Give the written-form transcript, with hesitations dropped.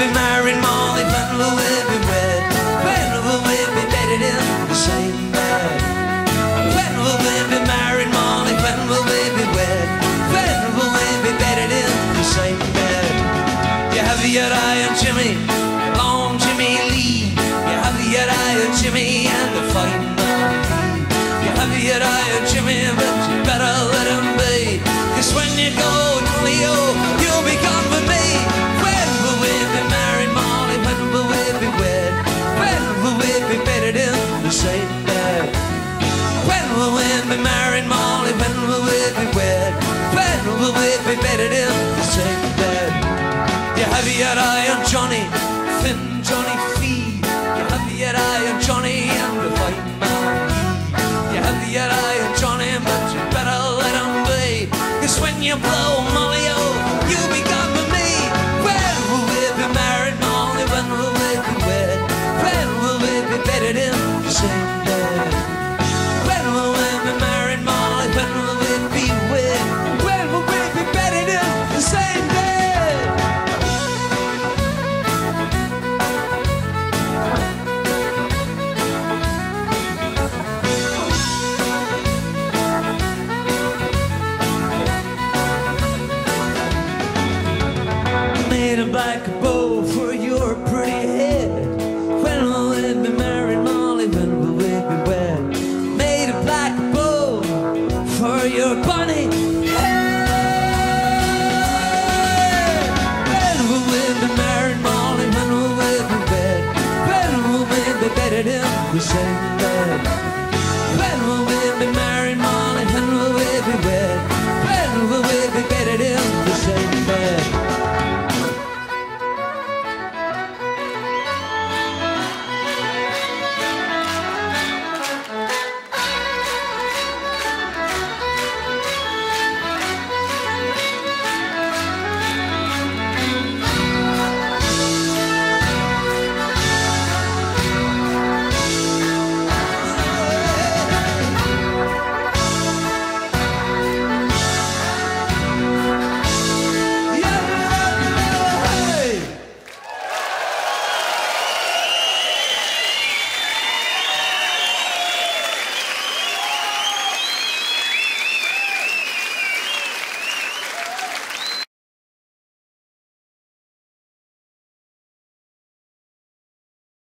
be married, Molly? When will we be wed? When will we be bedded in the same bed? When will we be married, Molly? When will we be wed? When will we be bedded in the same bed? You have your eye on Jimmy, long Jimmy Lee. You have your eye on Jimmy and the fighting on me. You have your eye on Jimmy, but you better let him be. 'Cause when you go, Leo, you'll be gone with me. When will we be married, Molly? When will we be wed? When will we be bedded in the same bed? When will we be married, Molly? When will we be wed? When will we be bedded in the same bed? You have your eye on Johnny, thin Johnny Fee. You have your eye on Johnny and the fighting man. You have your eye on Johnny, but you better let him be. 'Cause when you blow, Molly, oh, you'll be gone with me. When will we be married, Molly? When will we be wed? When will we be bedded in the same bed? When will we be married, Molly? When will we be wed? When will we be bedded in the same bed? Made a black bow for your pretty head. When will we be married, Molly? When will we be wed? Made a black bow for your bunny head. When will we be married, Molly? When will we be wed? When will we be bedded in the same bed?